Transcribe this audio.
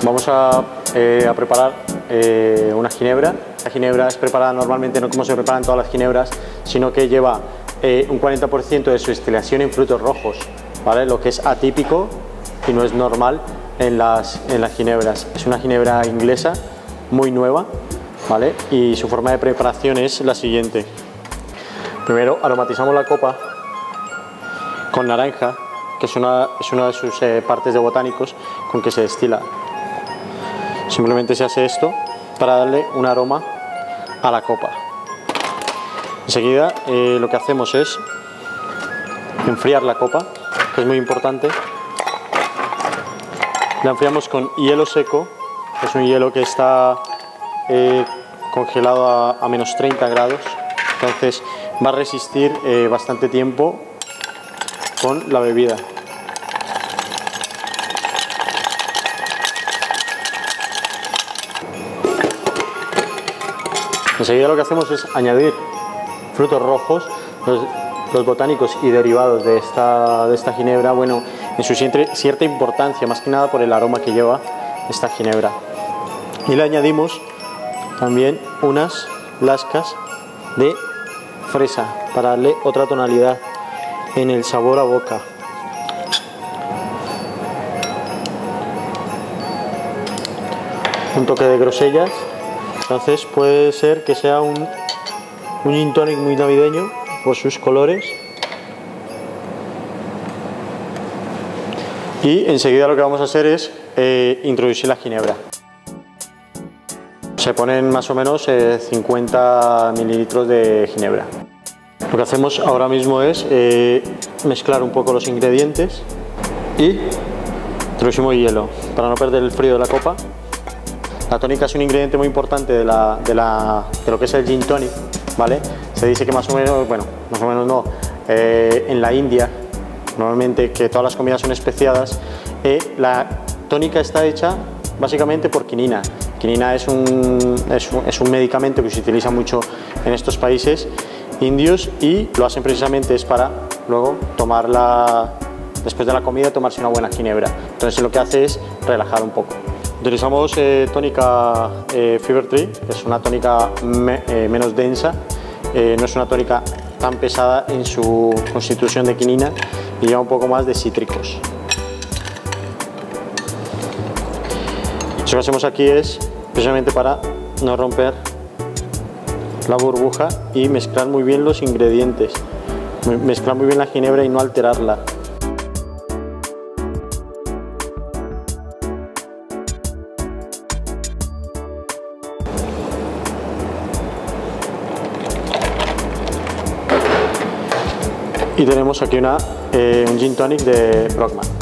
Vamos a preparar una ginebra. La ginebra es preparada normalmente no como se preparan todas las ginebras, sino que lleva un 40% de su destilación en frutos rojos, ¿vale? Lo que es atípico y no es normal en las ginebras. Es una ginebra inglesa muy nueva, ¿vale? Y su forma de preparación es la siguiente. Primero aromatizamos la copa con naranja, que es una de sus partes de botánicos con que se destila. Simplemente se hace esto para darle un aroma a la copa. Enseguida lo que hacemos es enfriar la copa, que es muy importante. La enfriamos con hielo seco, que es un hielo que está congelado a menos 30 grados, entonces va a resistir bastante tiempo con la bebida. Enseguida lo que hacemos es añadir frutos rojos, los botánicos y derivados de esta ginebra, bueno, en su cierta importancia, más que nada por el aroma que lleva esta ginebra. Y le añadimos también unas lascas de fresa para darle otra tonalidad en el sabor a boca. Un toque de grosellas. Entonces puede ser que sea un gin tonic muy navideño por sus colores. Y enseguida lo que vamos a hacer es introducir la ginebra. Se ponen más o menos 50 mililitros de ginebra. Lo que hacemos ahora mismo es mezclar un poco los ingredientes y introducimos hielo para no perder el frío de la copa. La tónica es un ingrediente muy importante de lo que es el gin tonic, ¿vale? Se dice que más o menos, bueno, más o menos no, en la India, normalmente que todas las comidas son especiadas, la tónica está hecha básicamente por quinina. Quinina es un medicamento que se utiliza mucho en estos países indios y lo hacen precisamente es para luego tomarla, después de la comida, tomarse una buena ginebra. Entonces lo que hace es relajar un poco. Utilizamos tónica Fever Tree, que es una tónica menos densa, no es una tónica tan pesada en su constitución de quinina y lleva un poco más de cítricos. Lo que hacemos aquí es precisamente para no romper la burbuja y mezclar muy bien los ingredientes, mezclar muy bien la ginebra y no alterarla. Y tenemos aquí un gin tonic de Brockman.